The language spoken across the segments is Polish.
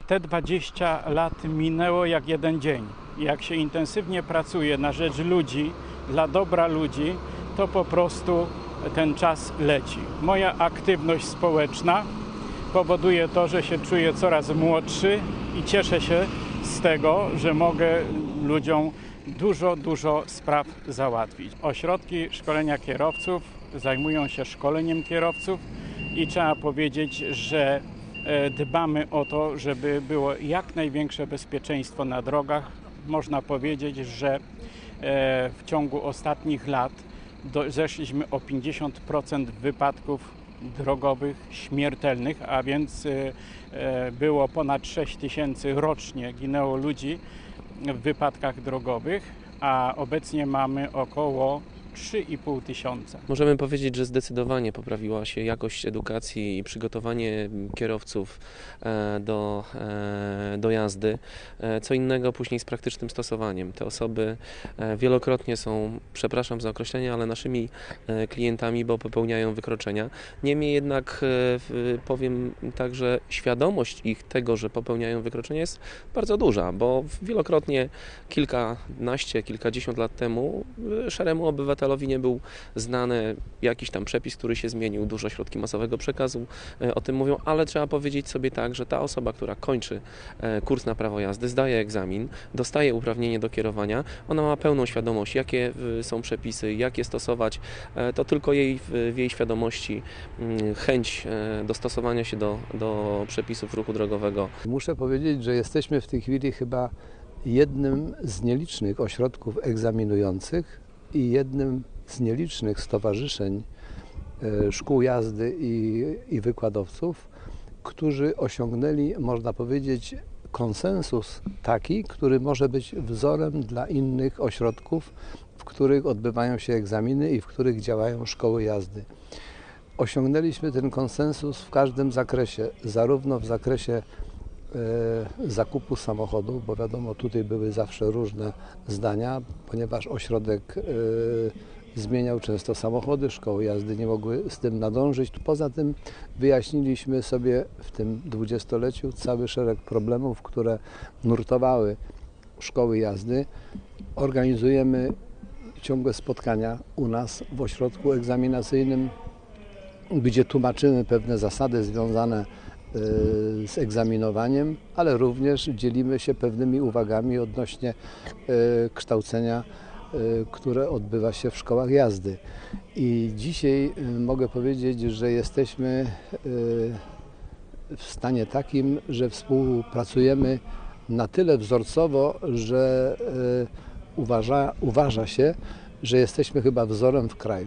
Te 20 lat minęło jak jeden dzień. Jak się intensywnie pracuje na rzecz ludzi, dla dobra ludzi, to po prostu ten czas leci. Moja aktywność społeczna powoduje to, że się czuję coraz młodszy i cieszę się z tego, że mogę ludziom dużo spraw załatwić. Ośrodki szkolenia kierowców zajmują się szkoleniem kierowców i trzeba powiedzieć, że dbamy o to, żeby było jak największe bezpieczeństwo na drogach. Można powiedzieć, że w ciągu ostatnich lat zeszliśmy o 50% wypadków drogowych śmiertelnych, a więc było ponad 6 tysięcy rocznie ginęło ludzi w wypadkach drogowych, a obecnie mamy około 3,5 tysiąca. Możemy powiedzieć, że zdecydowanie poprawiła się jakość edukacji i przygotowanie kierowców do jazdy. Co innego później z praktycznym stosowaniem. Te osoby wielokrotnie są, przepraszam za określenie, ale naszymi klientami, bo popełniają wykroczenia. Niemniej jednak powiem tak, że świadomość ich tego, że popełniają wykroczenia jest bardzo duża, bo wielokrotnie kilkanaście, kilkadziesiąt lat temu szaremu obywatelowi nie był znany jakiś tam przepis, który się zmienił, dużo środki masowego przekazu o tym mówią, ale trzeba powiedzieć sobie tak, że ta osoba, która kończy kurs na prawo jazdy, zdaje egzamin, dostaje uprawnienie do kierowania, ona ma pełną świadomość, jakie są przepisy, jak je stosować, to tylko w jej świadomości chęć dostosowania się do przepisów ruchu drogowego. Muszę powiedzieć, że jesteśmy w tej chwili chyba jednym z nielicznych ośrodków egzaminujących i jednym z nielicznych stowarzyszeń szkół jazdy i wykładowców, którzy osiągnęli, można powiedzieć, konsensus taki, który może być wzorem dla innych ośrodków, w których odbywają się egzaminy i w których działają szkoły jazdy. Osiągnęliśmy ten konsensus w każdym zakresie, zarówno w zakresie zakupu samochodu, bo wiadomo, tutaj były zawsze różne zdania, ponieważ ośrodek zmieniał często samochody, szkoły jazdy nie mogły z tym nadążyć. Poza tym wyjaśniliśmy sobie w tym dwudziestoleciu cały szereg problemów, które nurtowały szkoły jazdy. Organizujemy ciągłe spotkania u nas w ośrodku egzaminacyjnym, gdzie tłumaczymy pewne zasady związane z egzaminowaniem, ale również dzielimy się pewnymi uwagami odnośnie kształcenia, które odbywa się w szkołach jazdy. I dzisiaj mogę powiedzieć, że jesteśmy w stanie takim, że współpracujemy na tyle wzorcowo, że uważa się, że jesteśmy chyba wzorem w kraju.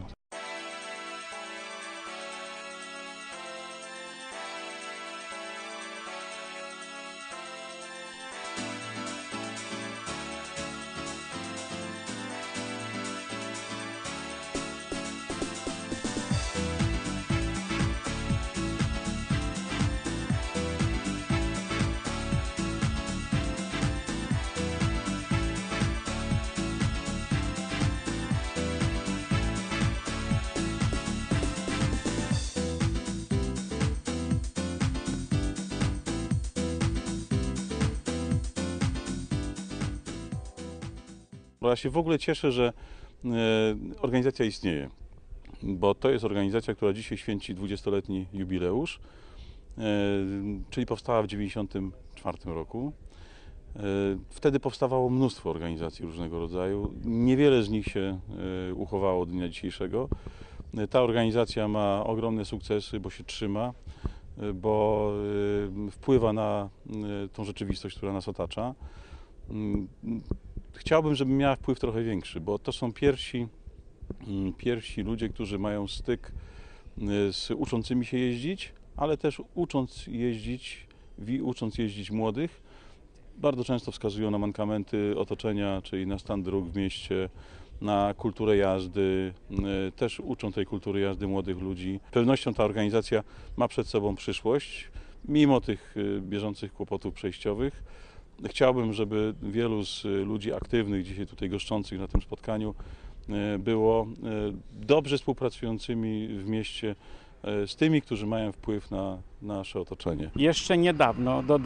Ja się w ogóle cieszę, że organizacja istnieje, bo to jest organizacja, która dzisiaj święci 20-letni jubileusz, czyli powstała w 1994 roku. Wtedy powstawało mnóstwo organizacji różnego rodzaju. Niewiele z nich się uchowało do dnia dzisiejszego. Ta organizacja ma ogromne sukcesy, bo się trzyma, bo wpływa na tą rzeczywistość, która nas otacza. Chciałbym, żeby miała wpływ trochę większy, bo to są pierwsi ludzie, którzy mają styk z uczącymi się jeździć, ale też ucząc jeździć młodych. Bardzo często wskazują na mankamenty otoczenia, czyli na stan dróg w mieście, na kulturę jazdy, też uczą tej kultury jazdy młodych ludzi. Z pewnością ta organizacja ma przed sobą przyszłość, mimo tych bieżących kłopotów przejściowych. Chciałbym, żeby wielu z ludzi aktywnych, dzisiaj tutaj goszczących na tym spotkaniu, było dobrze współpracującymi w mieście z tymi, którzy mają wpływ na nasze otoczenie. Jeszcze niedawno, do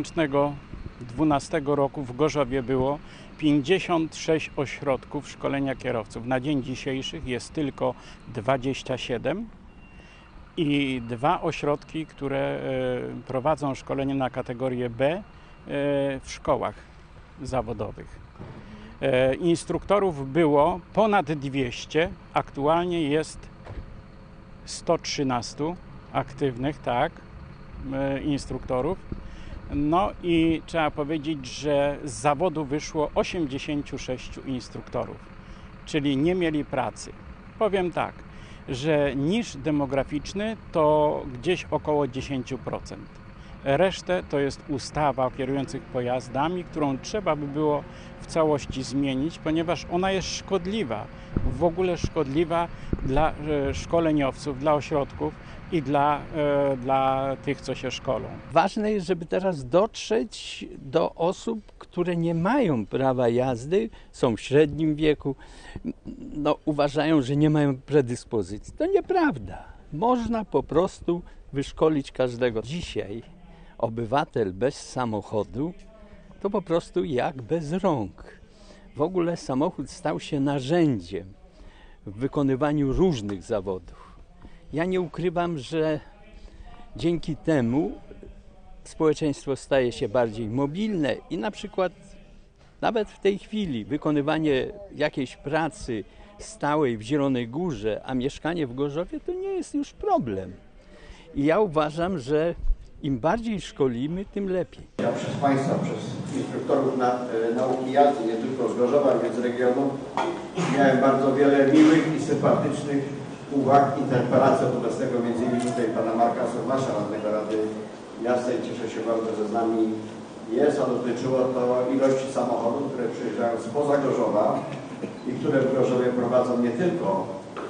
2012 roku w Gorzowie było 56 ośrodków szkolenia kierowców. Na dzień dzisiejszy jest tylko 27 i 2 ośrodki, które prowadzą szkolenie na kategorię B w szkołach zawodowych. Instruktorów było ponad 200, aktualnie jest 113 aktywnych, tak, instruktorów. No i trzeba powiedzieć, że z zawodu wyszło 86 instruktorów, czyli nie mieli pracy. Powiem tak, że niż demograficzny to gdzieś około 10%. Resztę to jest ustawa o kierujących pojazdami, którą trzeba by było w całości zmienić, ponieważ ona jest szkodliwa, w ogóle szkodliwa dla szkoleniowców, dla ośrodków i dla tych, co się szkolą. Ważne jest, żeby teraz dotrzeć do osób, które nie mają prawa jazdy, są w średnim wieku, uważają, że nie mają predyspozycji. To nieprawda. Można po prostu wyszkolić każdego. Dzisiaj obywatel bez samochodu to po prostu jak bez rąk. W ogóle samochód stał się narzędziem w wykonywaniu różnych zawodów. Ja nie ukrywam, że dzięki temu społeczeństwo staje się bardziej mobilne i na przykład nawet w tej chwili wykonywanie jakiejś pracy stałej w Zielonej Górze, a mieszkanie w Gorzowie to nie jest już problem. I ja uważam, że im bardziej szkolimy, tym lepiej. Ja przez Państwa, przez instruktorów nauki jazdy, nie tylko z Gorzowa, ale z regionu, miałem bardzo wiele miłych i sympatycznych uwag, interpelacji od obecnego m.in. tutaj pana Marka Somasza, radnego Rady Miasta i cieszę się bardzo, że z nami jest, a dotyczyło to ilości samochodów, które przyjeżdżają spoza Gorzowa i które w Gorzowie prowadzą nie tylko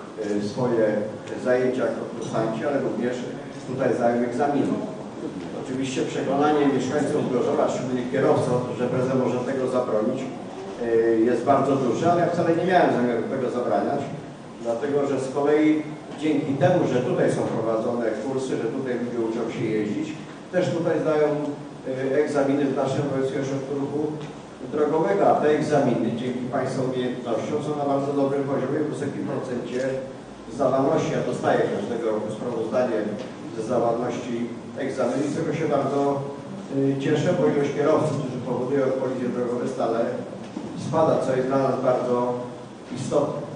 swoje zajęcia jako kursanci, ale również tutaj zdają egzaminy. Oczywiście przekonanie mieszkańców Gorzowa, szczególnie kierowców, że PZ może tego zabronić, jest bardzo duże, ale ja wcale nie miałem zamiaru tego zabraniać, dlatego że z kolei dzięki temu, że tutaj są prowadzone kursy, że tutaj ludzie uczą się jeździć, też tutaj zdają egzaminy w naszym Wojewódzkim Ośrodku Ruchu Drogowego, a te egzaminy dzięki Państwa umiejętnościom są na bardzo dobrym poziomie, w wysokim procencie zdawalności. Ja dostaję każdego roku sprawozdanie ze zdawalności egzaminu i z tego się bardzo cieszę, bo ilość kierowców, którzy powodują kolizje drogowe stale spada, co jest dla nas bardzo istotne.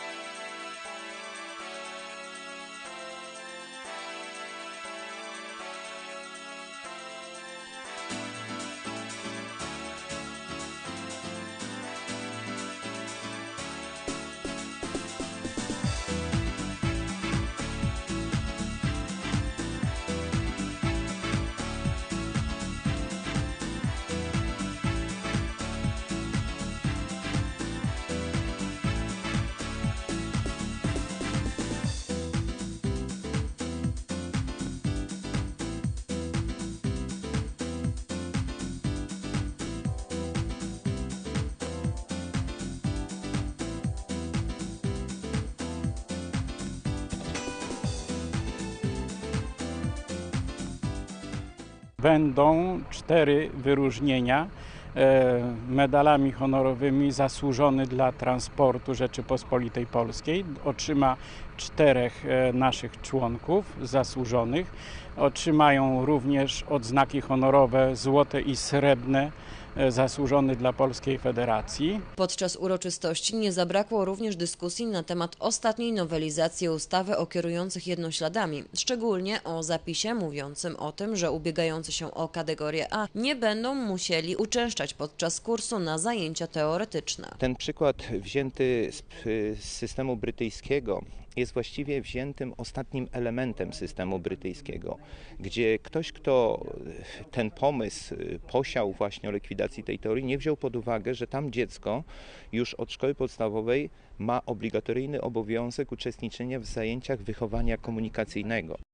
Będą 4 wyróżnienia medalami honorowymi zasłużony dla transportu Rzeczypospolitej Polskiej. Otrzyma 4 naszych członków zasłużonych. Otrzymają również odznaki honorowe złote i srebrne zasłużony dla Polskiej Federacji. Podczas uroczystości nie zabrakło również dyskusji na temat ostatniej nowelizacji ustawy o kierujących jednośladami, szczególnie o zapisie mówiącym o tym, że ubiegający się o kategorię A nie będą musieli uczęszczać podczas kursu na zajęcia teoretyczne. Ten przykład wzięty z systemu brytyjskiego jest właściwie wziętym ostatnim elementem systemu brytyjskiego, gdzie ktoś, kto ten pomysł posiał właśnie o likwidacji tej teorii, nie wziął pod uwagę, że tam dziecko już od szkoły podstawowej ma obligatoryjny obowiązek uczestniczenia w zajęciach wychowania komunikacyjnego.